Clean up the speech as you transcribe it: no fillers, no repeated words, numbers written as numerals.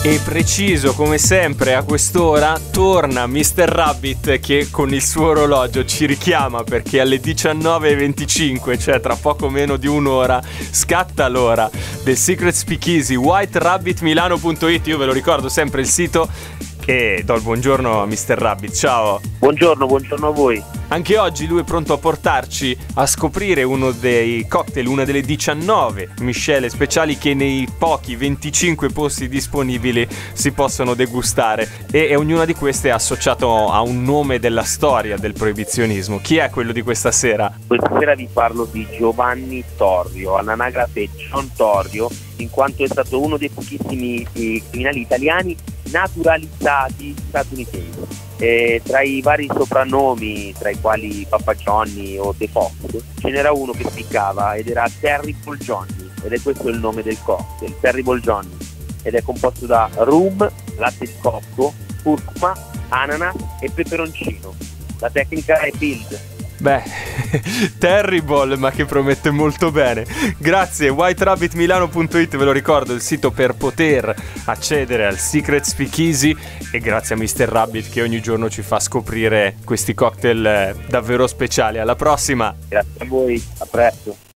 E preciso come sempre a quest'ora torna Mr. Rabbit che con il suo orologio ci richiama perché alle 19:25, cioè tra poco meno di un'ora, scatta l'ora del Secret Speakeasy. whiterabbitmilano.it, io ve lo ricordo sempre il sito, e do il buongiorno a Mr. Rabbit. Ciao. Buongiorno a voi. Anche oggi lui è pronto a portarci a scoprire uno dei cocktail, una delle 19 miscele speciali che nei pochi 25 posti disponibili si possono degustare, e ognuna di queste è associato a un nome della storia del proibizionismo. Chi è quello di questa sera? Questa sera vi parlo di Giovanni Torrio, all'anagrafe John Torrio, in quanto è stato uno dei pochissimi criminali italiani naturalizzati statunitensi. Tra i vari soprannomi, tra i quali Papa Johnny o The Fox, ce n'era uno che spiccava ed era Terrible Johnny, ed è questo il nome del cocktail, Terrible Johnny, ed è composto da rum, latte di cocco, curcuma, ananas e peperoncino. La tecnica è Build. Beh, terrible, ma che promette molto bene. Grazie, whiterabbitmilano.it, ve lo ricordo, il sito per poter accedere al Secret Speakeasy, e grazie a Mr. Rabbit che ogni giorno ci fa scoprire questi cocktail davvero speciali. Alla prossima! Grazie a voi, a presto!